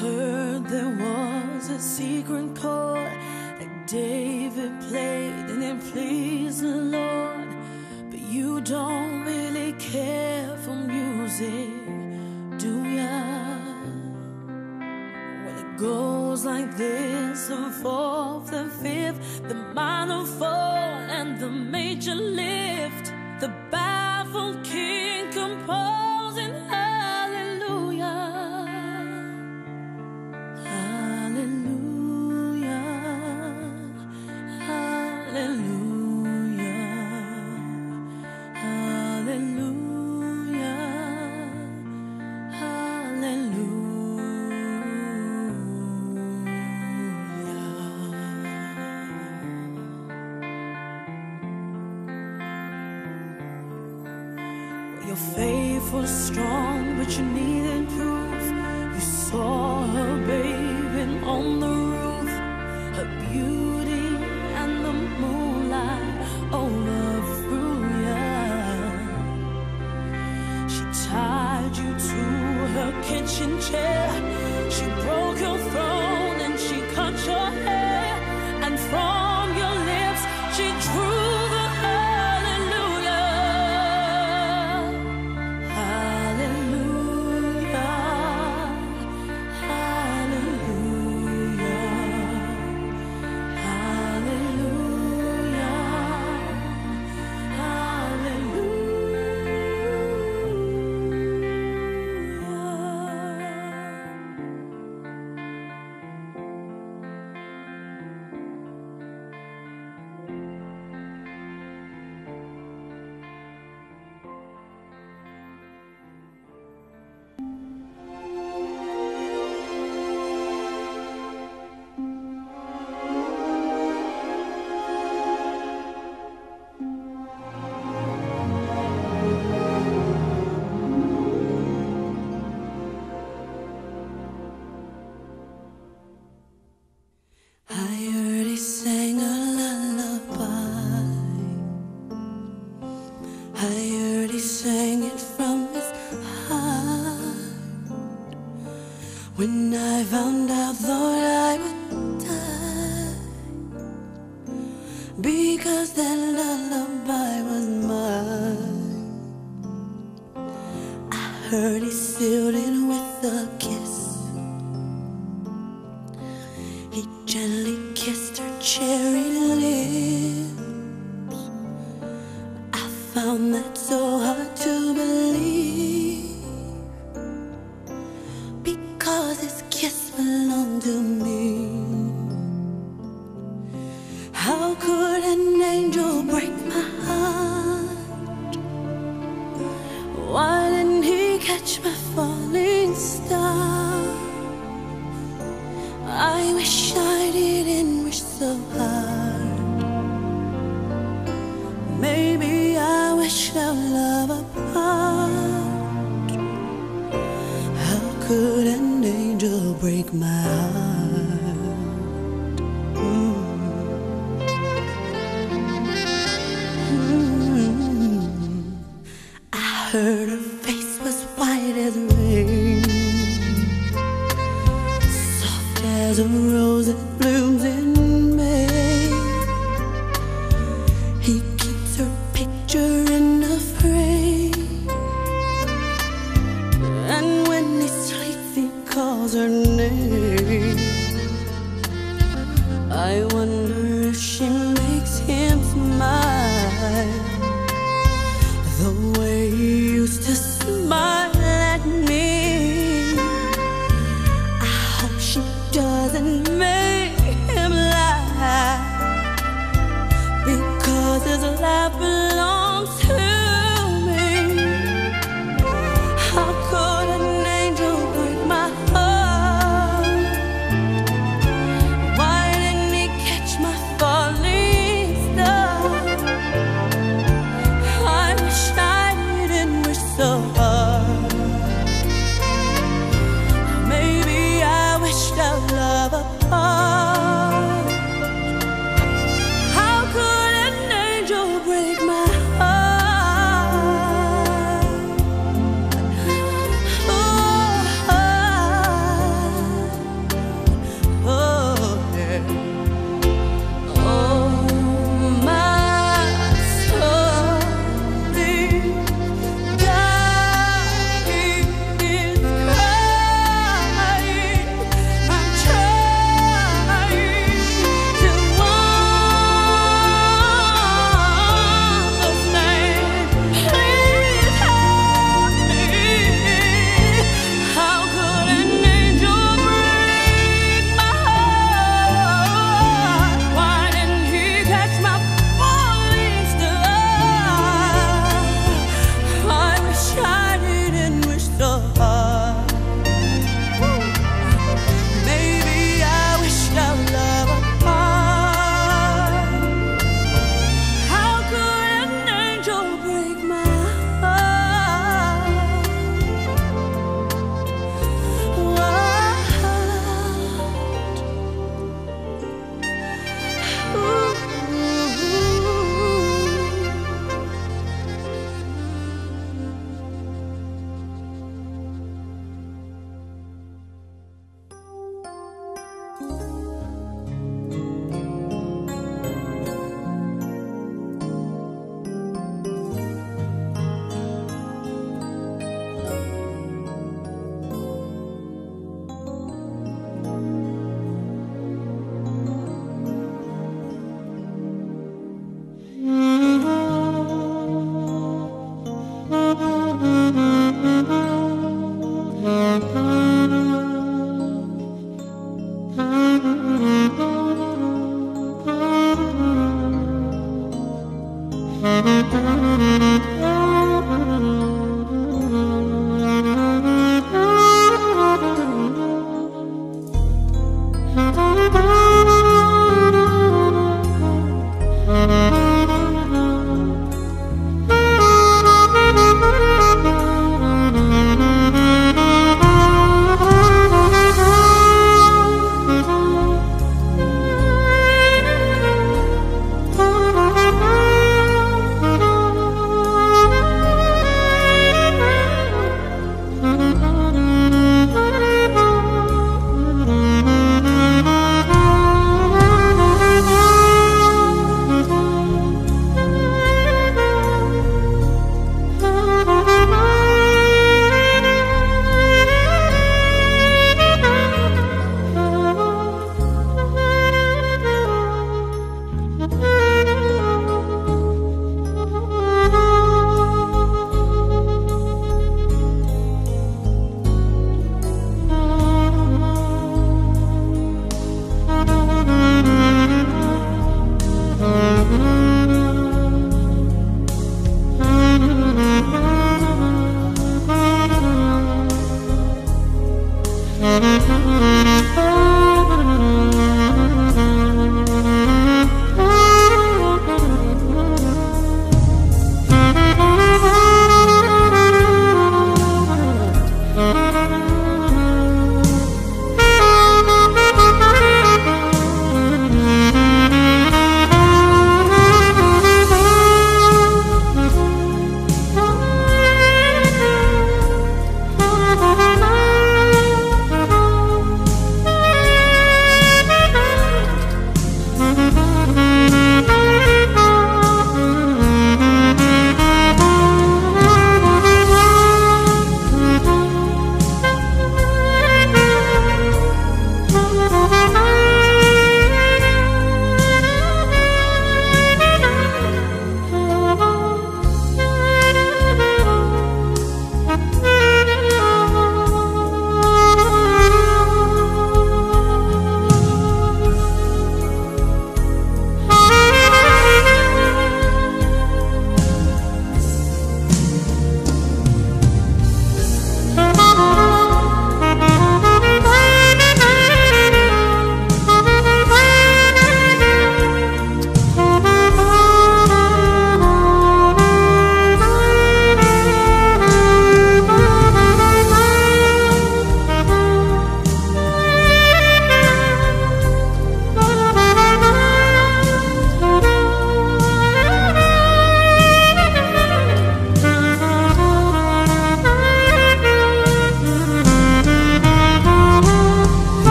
heard there was a secret chord that David played and it pleased the Lord. But you don't really care for music, do ya? Well, it goes like this: the fourth, the fifth, the minor fall, and the major lift. The baffled king composing hallelujah, hallelujah, hallelujah, hallelujah, hallelujah. Your faith was strong, but you needed proof. You saw her bathing on the roof, her beauty and the moonlight overthrew ya. She tied you to her kitchen chair, she broke your throne and she cut your hair, and from your lips she drew the hallelujah, hallelujah, hallelujah, hallelujah, I heard he sang a lullaby. I heard he sang it from his heart. When I found out, thought I would die, because that lullaby was mine. I heard he sealed it with a kiss. He gently kissed her cherry lips. I found that so hard to believe, because his kiss belonged to me. How could an angel break my heart? Why didn't he catch my falling star? I wish I didn't wish so hard. Maybe I wished our love apart. How could an angel break my heart? I heard her face was white as rain, as a rose that blooms in May. He keeps her picture in a frame, and when he sleeps he calls her name. I wonder if she makes him smile the way he used to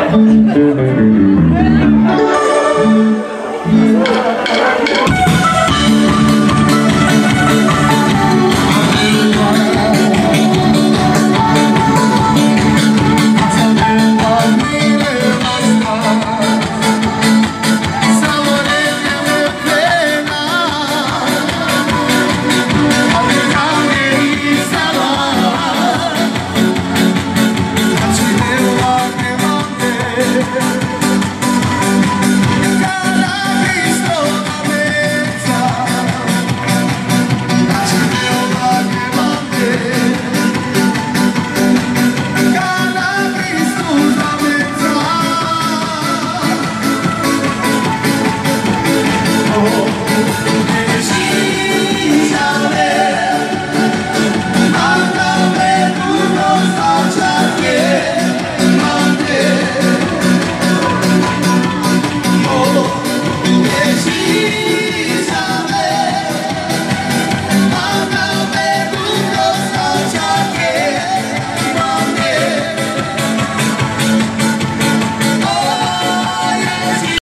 Yeah.